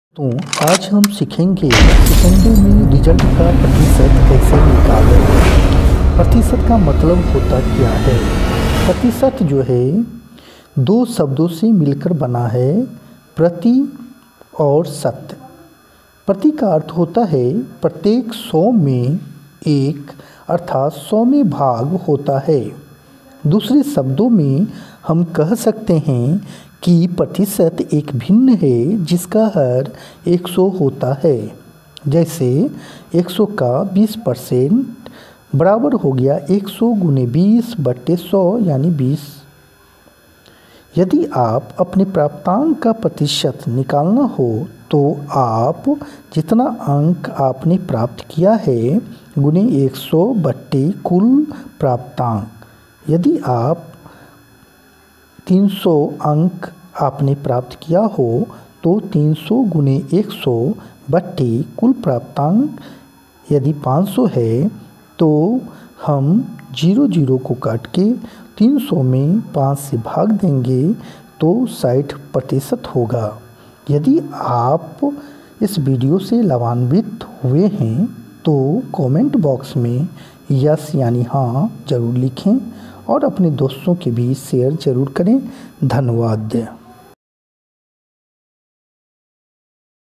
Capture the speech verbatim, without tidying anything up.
तो आज हम सीखेंगे सेकेंडों में रिजल्ट का प्रतिशत कैसे निकालें। प्रतिशत का मतलब होता क्या है? प्रतिशत जो है दो शब्दों से मिलकर बना है, प्रति और शत। प्रति का अर्थ होता है प्रत्येक सौ में एक, अर्थात सौ में भाग होता है। दूसरे शब्दों में हम कह सकते हैं कि प्रतिशत एक भिन्न है जिसका हर एक सौ होता है। जैसे एक सौ का बीस परसेंट बराबर हो गया एक सौ गुने बीस बट्टे सौ यानी बीस। यदि आप अपने प्राप्तांक का प्रतिशत निकालना हो तो आप जितना अंक आपने प्राप्त किया है गुने एक सौ बट्टे कुल प्राप्तांक। यदि आप तीन सौ अंक आपने प्राप्त किया हो तो तीन सौ गुने एक सौ बट्टे कुल प्राप्तांक। यदि पाँच सौ है तो हम जीरो जीरो को काट के तीन सौ में पाँच से भाग देंगे तो साठ प्रतिशत होगा। यदि आप इस वीडियो से लाभान्वित हुए हैं तो कमेंट बॉक्स में यस यानी हाँ ज़रूर लिखें और अपने दोस्तों के बीच शेयर ज़रूर करें। धन्यवाद।